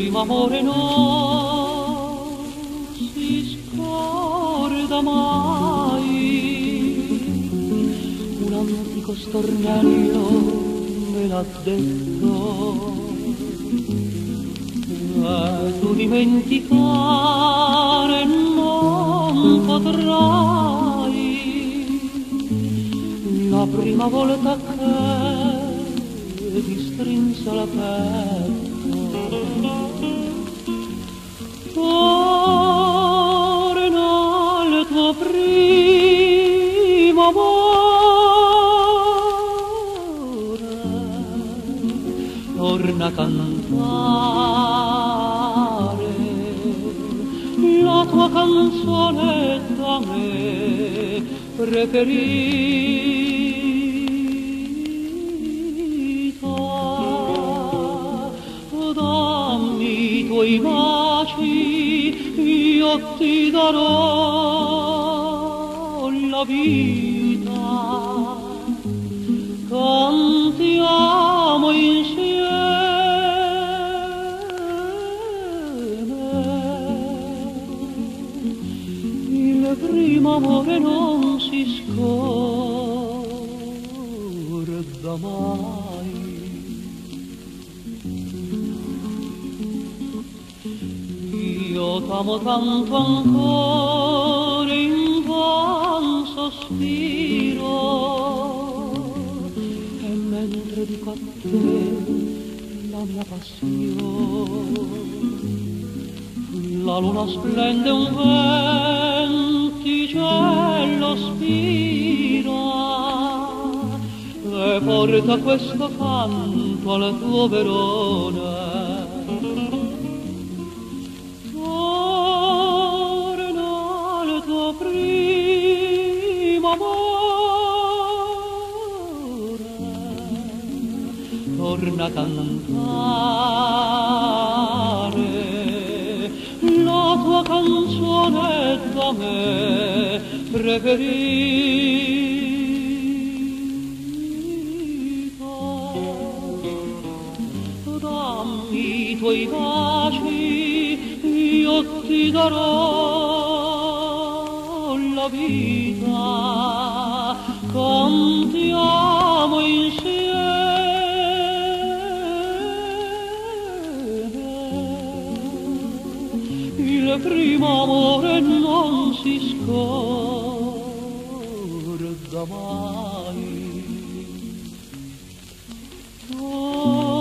primo amore non si scorda mai. Un antico stornello me l'ha detto, e tu dimenticare non potrai la prima volta che ti strinse la petto. Torna al tuo primo amore, torna a cantare la tua canzone da me preferita. Dammi i tuoi baci, io ti darò la vita. Cantiamo insieme, il primo amore non si scorda mai. Io t'amo tanto ancora in van sospiro, e mentre dico a te la mia passione, la luna splende, un venticello spira e porta questo canto al tuo Verona. Torna al tuo primo amore, torna a cantare la tua canzone da me preferita. Dammi i tuoi baci, io ti darò la vita. Cantiamo insieme, il primo amore non si scorda mai.